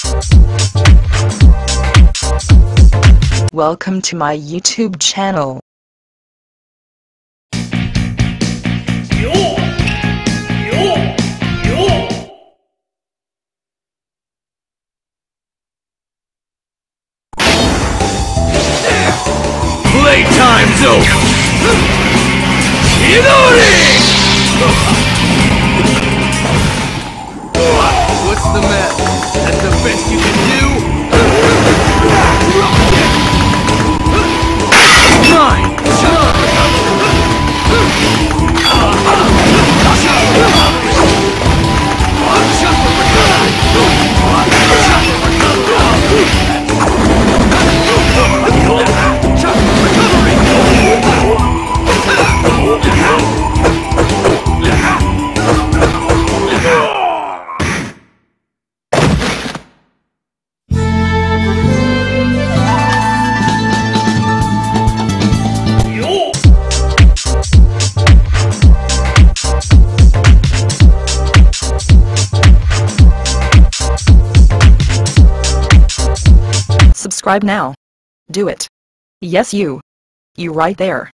Welcome to my YouTube channel. Playtime's over! Chidori! What's the matter? That's the best you can do? Mine! Subscribe now. Do it. Yes, you. You right there.